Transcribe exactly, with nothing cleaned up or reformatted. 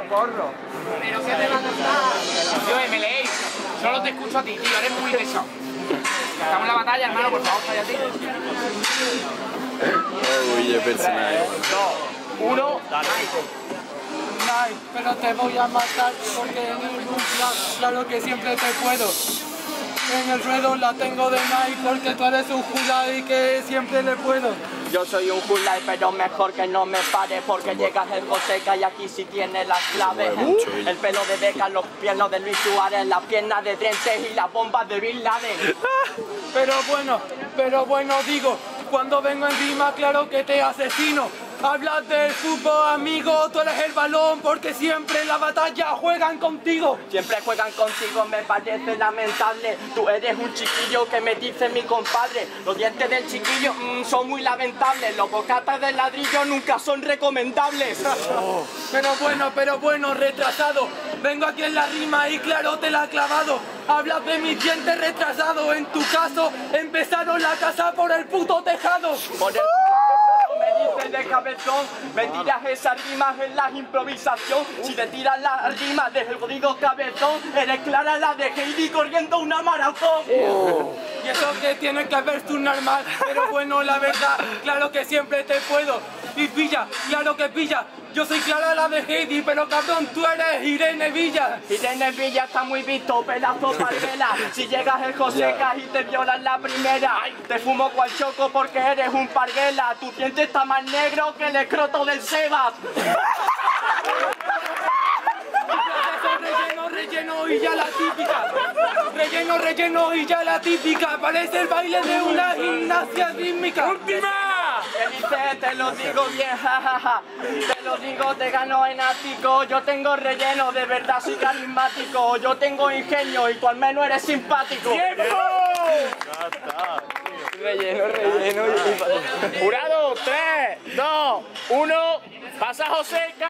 porro. ¿Pero qué te van a estar? Yo, M L A, solo te escucho a ti, tío, eres muy pesado. Estamos en la batalla, hermano, por favor, cállate. Uy, el personaje. tres, dos, uno, dale. Ay, pero te voy a matar porque en ningún plan, claro que siempre te puedo. En el ruedo la tengo de Nike porque tú eres un jula y que siempre le puedo. Yo soy un Julai, pero mejor que no me pare porque llegas el Joseca y aquí sí tiene las claves. El pelo de Beca, los piernos de Luis Suárez, las piernas de Drentes y las bombas de Bin Laden. Pero bueno, pero bueno digo, cuando vengo en rima claro que te asesino. Hablas del fútbol, amigo, tú eres el balón porque siempre en la batalla juegan contigo. Siempre juegan contigo, me parece lamentable. Tú eres un chiquillo que me dice mi compadre. Los dientes del chiquillo mmm, son muy lamentables. Los bocatas del ladrillo nunca son recomendables. Oh. Pero bueno, pero bueno, retrasado. Vengo aquí en la rima y claro te la he clavado. Hablas de mis dientes retrasados. En tu caso, empezaron la casa por el puto tejado. Por el... Me dices de cabezón, me tiras esas rimas en la improvisación. Si te tiras las rimas desde el jodido cabezón, eres clara la de Heidi corriendo una maratón. Oh. Y eso que tienes que ver tú normal, pero bueno, la verdad, claro que siempre te puedo. Y pilla, claro que pilla. Yo soy Clara la de Heidi, pero cabrón, tú eres Irene Villa. Irene Villa está muy visto, pedazo parguela. Si llegas el Joseca y te violan la primera, te fumo cual choco porque eres un parguela. Tu diente está más negro que el escroto del Sebas. Relleno, relleno y ya la típica. Relleno, relleno y ya la típica. Parece el baile de una gimnasia rítmica. ¡Última! Que dice, te lo digo bien, jajaja. Te lo digo, te gano en ático. Yo tengo relleno, de verdad soy carismático. Yo tengo ingenio y tú al menos eres simpático. ¡Tiempo! Ya está. Relleno, relleno. Jurado, tres, dos, uno, pasa Joseca.